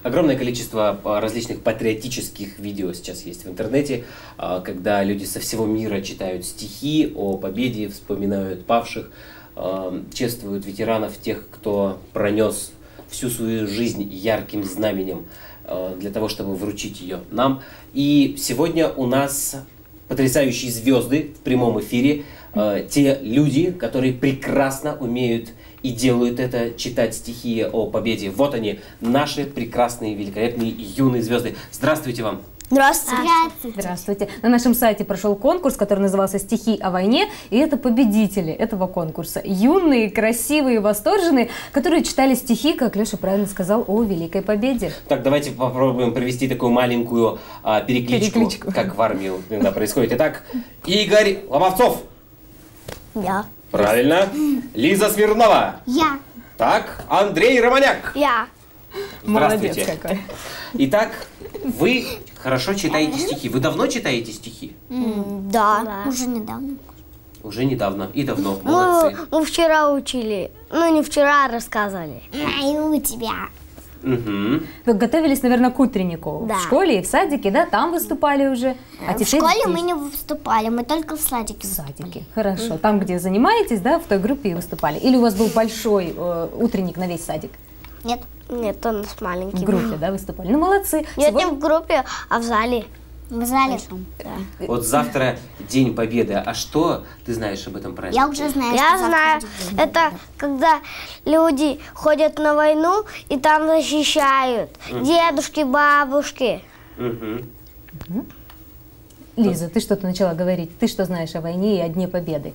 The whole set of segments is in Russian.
Огромное количество различных патриотических видео сейчас есть в интернете, когда люди со всего мира читают стихи о победе, вспоминают павших, чествуют ветеранов, тех, кто пронес всю свою жизнь ярким знаменем для того, чтобы вручить ее нам. И сегодня у нас потрясающие звезды в прямом эфире, те люди, которые прекрасно умеют и делают это, читать стихи о победе. Вот они, наши прекрасные, великолепные юные звезды. Здравствуйте вам! Здравствуйте. Здравствуйте. На нашем сайте прошел конкурс, который назывался «Стихи о войне», и это победители этого конкурса. Юные, красивые, восторженные, которые читали стихи, как Леша правильно сказал, о Великой Победе. Так, давайте попробуем провести такую маленькую перекличку, как в армии иногда происходит. Итак, Игорь Ломовцов. Я. Правильно. Лиза Смирнова. Я. Так, Андрей Романяк. Я. Молодец Здравствуйте. какой. Итак, вы хорошо читаете стихи. Вы давно читаете стихи? Да. Уже недавно. Уже недавно и давно. Молодцы. Мы вчера учили. Ну, не вчера, а рассказывали. И у тебя. Угу. Вы готовились, наверное, к утреннику. Да. В школе и в садике, да? Там выступали уже. А В теперь школе здесь. мы не выступали, мы только в садике В выступали. садике. Хорошо. Там, где занимаетесь, да, в той группе и выступали. Или у вас был большой утренник на весь садик? Нет. Нет, он с маленьким. В группе, да, выступали. Ну, молодцы. Нет, не Сегодня- в группе, а в зале. В зале. Да. Вот завтра День Победы. А что ты знаешь об этом празднике? Я уже знаю, Я знаю, это когда люди ходят на войну и там защищают. Дедушки, бабушки. Угу. Лиза, ты что-то начала говорить. Ты что знаешь о войне и о Дне Победы?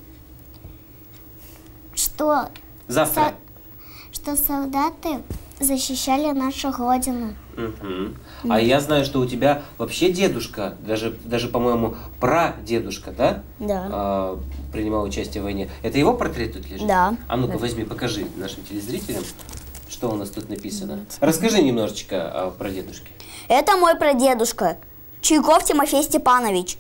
Что Завтра. солдаты защищали нашу родину. Угу. А я знаю, что у тебя вообще дедушка, даже по-моему, прадедушка, да? Да. Принимал участие в войне. Это его портрет тут лежит? Да. А ну-ка возьми, покажи нашим телезрителям, что у нас тут написано. Расскажи немножечко про дедушке. Это мой прадедушка, Чуйков Тимофей Степанович,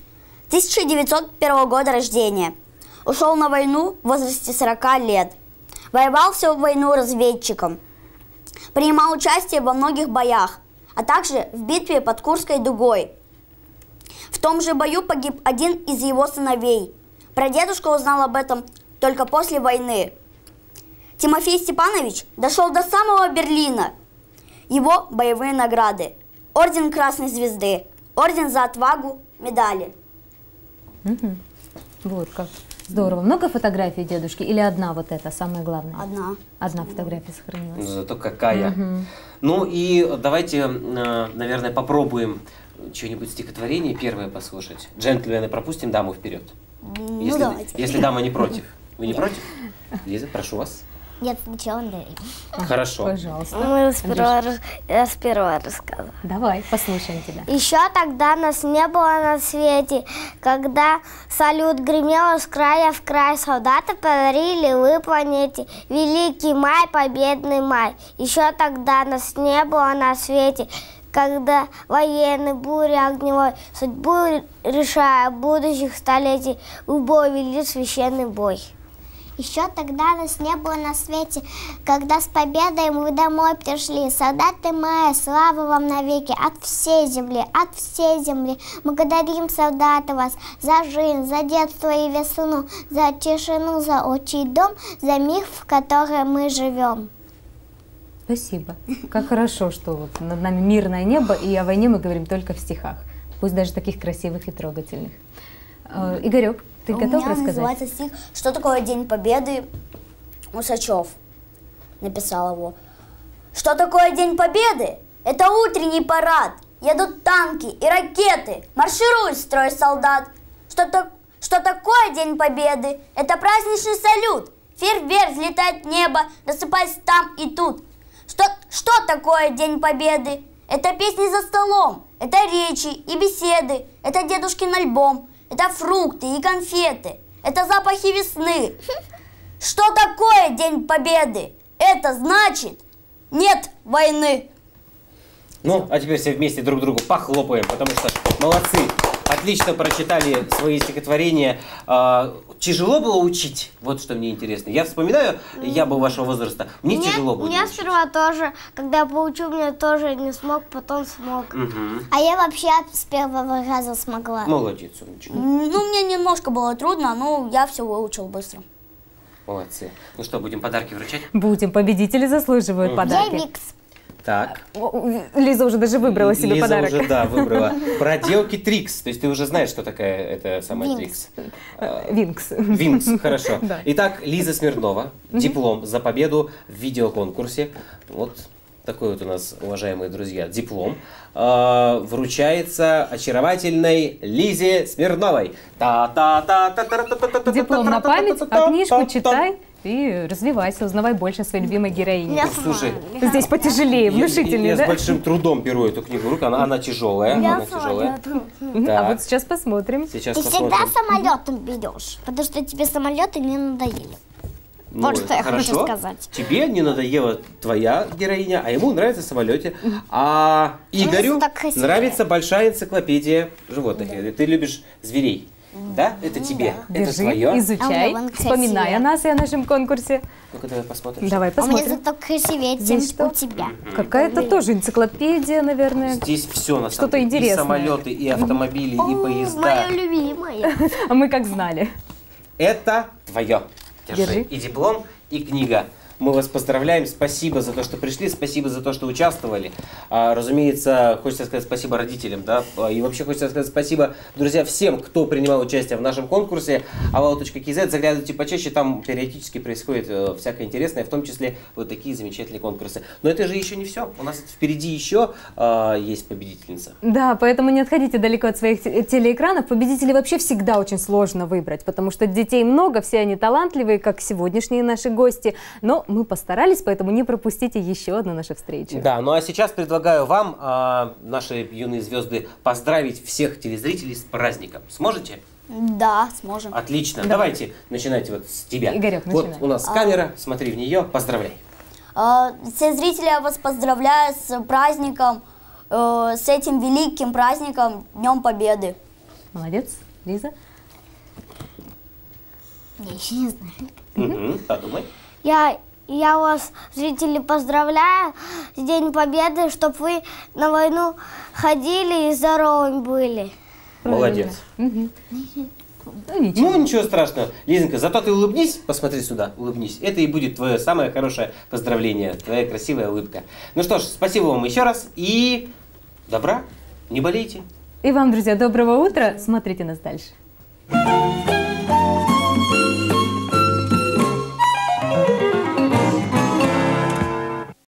1901 года рождения. Ушел на войну в возрасте 40 лет. Воевал всю войну разведчиком. Принимал участие во многих боях, а также в битве под Курской дугой. В том же бою погиб один из его сыновей. Прадедушка узнал об этом только после войны. Тимофей Степанович дошел до самого Берлина. Его боевые награды: орден Красной Звезды, орден за отвагу, медали. Угу. Вот как. Здорово. Много фотографий дедушки или одна вот эта, самая главная? Одна. Одна фотография сохранилась. Зато какая. Ну и давайте, наверное, попробуем что-нибудь стихотворение первое послушать. Джентльмены, пропустим даму вперед. Давайте. Если дама не против. Вы не против? Лиза, прошу вас. Нет, сначала Андрей. Хорошо. Пожалуйста. Я сперва рассказываю. Давай, послушаем тебя. Еще тогда нас не было на свете, когда салют гремел с края в край, солдаты подарили вы планете великий май, победный май. Еще тогда нас не было на свете, когда военный буря огневой, судьбу решая будущих столетий, бой вели священный бой. Еще тогда нас не было на свете, когда с победой мы домой пришли. Солдаты мои, слава вам навеки, от всей земли, от всей земли. Благодарим, солдаты, вас за жизнь, за детство и весну, за тишину, за отчий дом, за мир, в котором мы живем. Спасибо. Как хорошо, что вот над нами мирное небо, и о войне мы говорим только в стихах. Пусть даже таких красивых и трогательных. Игорек, ты готов рассказать? Называется стих «Что такое День Победы?» Усачев написал его. Что такое День Победы? Это утренний парад. Едут танки и ракеты. Марширует строй солдат. Что такое День Победы? Это праздничный салют. Фейерверк взлетает в небо, досыпаясь там и тут. Что такое День Победы? Это песни за столом, это речи и беседы, это дедушкин альбом, это фрукты и конфеты, это запахи весны. Что такое День Победы? Это значит, нет войны. Ну, а теперь все вместе друг другу похлопаем, потому что молодцы. Отлично прочитали свои стихотворения. Тяжело было учить? Вот что мне интересно. Я вспоминаю, я был вашего возраста. Мне тяжело было. Мне учить. сперва тоже, когда я поучу, мне тоже не смог, потом смог. А я вообще с первого раза смогла. Молодец, умничка. Ну, мне немножко было трудно, но я все выучил быстро. Молодцы. Ну что, будем подарки вручать? Будем, победители заслуживают Я подарки. Викс. Так. Лиза уже даже выбрала себе Лиза подарок. уже, да, выбрала. Проделки Трикс. То есть ты уже знаешь, что такая эта самая Трикс. Винкс. Винкс, хорошо. Да. Итак, Лиза Смирнова. Диплом за победу в видеоконкурсе. Вот такой вот у нас, уважаемые друзья, диплом. Вручается очаровательной Лизе Смирновой. Диплом на память, а книжку читай и развивайся, узнавай больше о своей любимой героине. Я Слушай, Здесь потяжелее, внушительнее, я да? с большим трудом беру эту книгу в руки, она тяжелая. Она тяжелая. А Так, вот сейчас посмотрим. сейчас Ты всегда посмотрим. самолетом берешь, потому что тебе самолеты не надоели. Ну, Вот что я хорошо. хочу сказать. Тебе не надоела твоя героиня, а ему нравится в самолете. А Игорю так красиво. нравится большая энциклопедия животных. Ты любишь зверей. Да? Это тебе. Это Держи, твое. изучай, А у меня вон вспоминай красивее. о нас и о нашем конкурсе. Ну-ка, давай посмотрим. Давай А у меня посмотрим. зато красивее, чем Здесь что? у тебя. Какая-то тоже энциклопедия, наверное. Здесь все на самом Что-то деле. И интересное. самолеты, и автомобили, и поезда. Моя любимая. А мы как знали. Это твое. Держи. И диплом, и книга. Мы вас поздравляем. Спасибо за то, что пришли. Спасибо за то, что участвовали. Разумеется, хочется сказать спасибо родителям. Да? И вообще хочется сказать спасибо, друзья, всем, кто принимал участие в нашем конкурсе. Aval.kz. Заглядывайте почаще. Там периодически происходит всякое интересное, в том числе вот такие замечательные конкурсы. Но это же еще не все. У нас впереди еще есть победительница. Да, поэтому не отходите далеко от своих телеэкранов. Победителей вообще всегда очень сложно выбрать, потому что детей много, все они талантливые, как сегодняшние наши гости. Но мы постарались, поэтому не пропустите еще одну нашу встречу. Да, ну а сейчас предлагаю вам, наши юные звезды, поздравить всех телезрителей с праздником. Сможете? Да, сможем. Отлично. Давайте начинайте вот с тебя. Игорек, вот начинай. у нас камера, смотри в нее, поздравляй. Все зрители, я вас поздравляю с праздником, с этим великим праздником, Днем Победы. Молодец, Лиза. Я еще не знаю. Подумай. Я вас, зрители, поздравляю с Днем Победы, чтобы вы на войну ходили и здоровыми были. Молодец. Ну, ничего. Ну, ничего страшного. Лизонька, зато ты улыбнись, посмотри сюда, улыбнись. Это и будет твое самое хорошее поздравление, твоя красивая улыбка. Ну что ж, спасибо вам еще раз и добра, не болейте. И вам, друзья, доброго утра. Смотрите нас дальше.